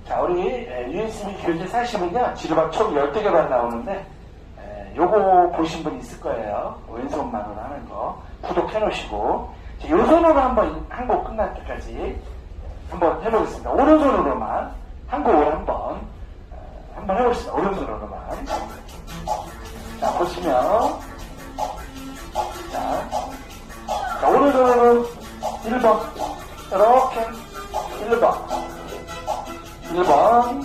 자, 우리 USB 교재 사시면요, 지르박 총 12개만 나오는데, 요거 보신 분 있을 거예요. 왼손만으로 하는 거. 구독해 놓으시고. 자, 요 손으로 한 곡 끝날 때까지 한번 해보겠습니다. 오른손으로만, 한 곡을 한번 해보겠습니다. 오른손으로만. 자, 보시면. 자, 오른손으로 1번. 이렇게. 1번.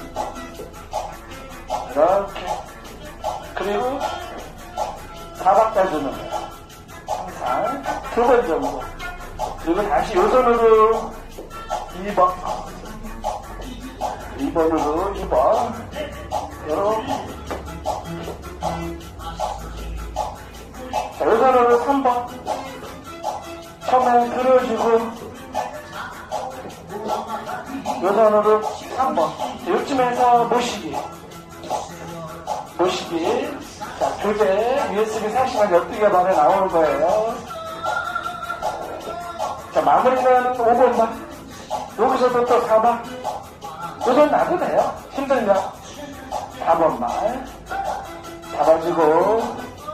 이렇게. 그리고 4박자 주는 거예요. 항상 2번 정도. 그리고 다시 요 손으로 2번. 2번으로 2번. 이렇게. 자, 요 손으로 3번. 처음에 들어주고, 요 손으로 3번. 요쯤에서 모시기. 자, 교재 USB 사시면 12개만에 나오는 거예요. 자, 마무리는 5번만. 여기서도 또 4번. 요건 놔도 돼요. 힘들면. 4번만. 잡아주고.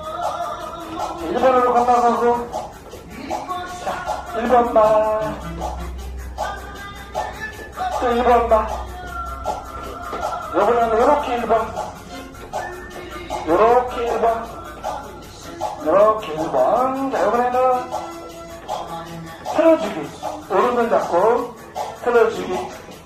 1번으로 건너가고. 자, 1번만. 또 1번만. 요번에는 요렇게 1번. 요렇게 1번. 요렇게 1번. 자, 이번에는 틀어주기. 오른손 잡고 틀어주기.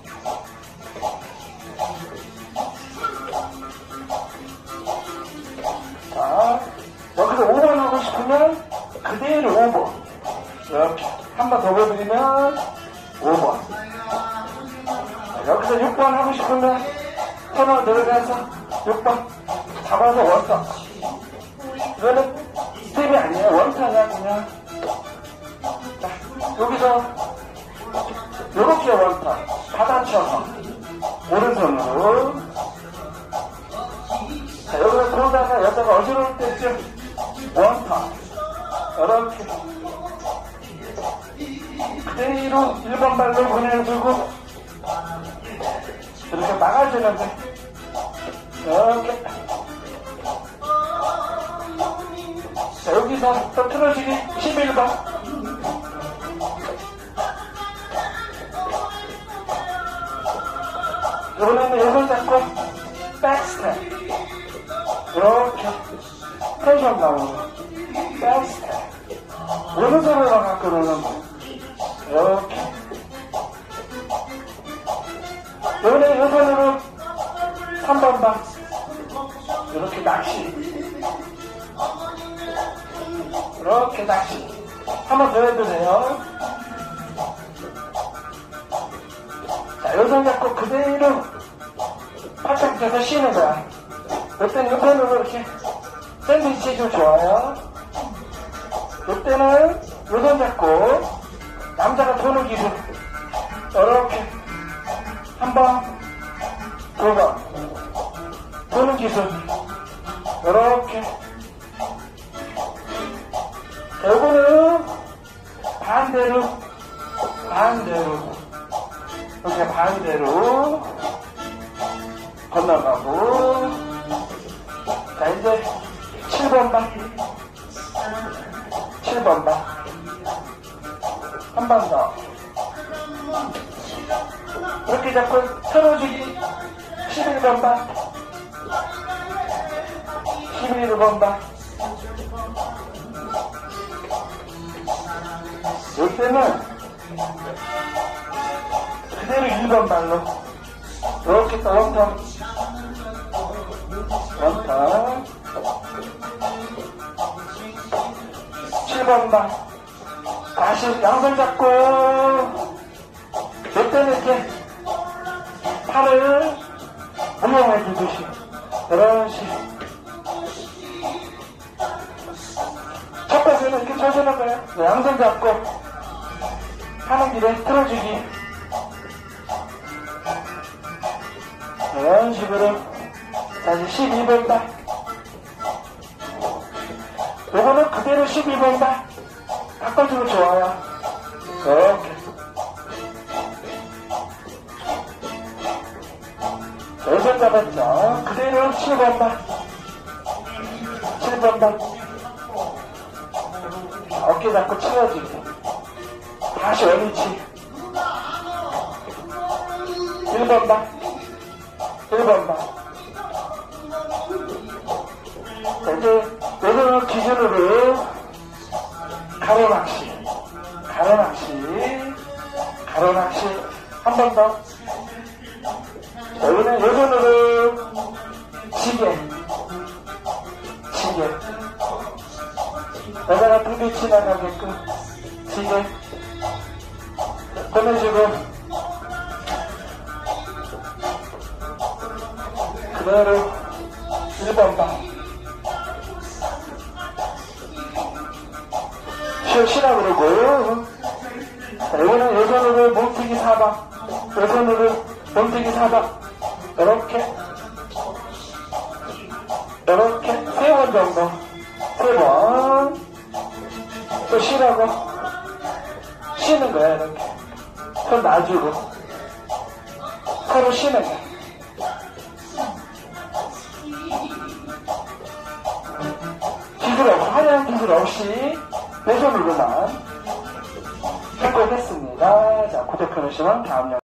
자, 여기서 5번 하고 싶으면 그대로 5번. 이렇게. 한 번 더 보여드리면 5번. 자, 여기서 6번 하고 싶으면 터널 내려가서 6번. 잡아서 원턴. 이거는 스텝이 아니에요. 원턴이야, 그냥. 자, 여기서, 요렇게 원턴. 받아쳐서. 오른손으로. 자, 여기서 들어오다가 여자가 어지러울 때쯤, 원턴. 이렇게. 그대로 1번 발로 보내주고, 이렇게 막아주는데, 이렇게. 자, 여기서 또 틀어지기 11번. 이번에는 요걸 잡고 백스텝. 이렇게 텐션 나오고 백스텝. 오른손으로 갖고 노는 거. 이렇게. 이번에 요 손으로 3번 방. 이렇게 낚시. 이렇게 낚시. 한 번 더 해도 돼요. 자, 요 손 잡고 그대로 팔짱 펴서 쉬는 거야. 이때는 요편으로 이렇게 샌드위치 해주면 좋아요. 이때는 요 손 잡고 남자가 도는 기술. 이렇게. 한 번, 2번. 도는 기술. 이렇게. 요거는 반대로 이렇게 반대로 건너가고. 자, 이제 7번 방. 한 번 더. 이렇게 잡고 틀어주기. 11번 방. 11번 방. 요때는 그대로 2번 발로 이렇게 또 원턴 7번 방. 다시 양손 잡고 요때는 이렇게 팔을 무용해 주듯이 이런 식으로 첫 번째는 이렇게 쳐주는 거예요. 양손 잡고 하는 길에 틀어주기. 이런 식으로 다시 12번 방. 요거는 그대로 12번 방. 바꿔주면 좋아요. 이렇게. 왼손 잡았죠. 그대로 7번 발. 7번 발. 어깨 잡고 치워주기. 다시 원위치. 1번 발. 1번 발. 자, 이제 왼손을 기준으로 가로낚시. 가로낚시. 가로낚시. 한 번 더. 자, 여기는 왼손으로 지게. 지게. 여자가 불빛 지나가게끔 지게. 보내주고 그대로 1번 방 쉬라 그러고. 자, 이거는 여전으로 몸튀기 4방. 여전으로 몸튀기 4방. 이렇게 3번 정도. 3번. 또 쉬라고. 쉬는 거야, 이렇게. 손 놔주고. 서로 쉬는 거야. 기술 없이, 화려한 기술 없이 내 손으로만 성공했습니다. 자, 구독해주시면 다음 영상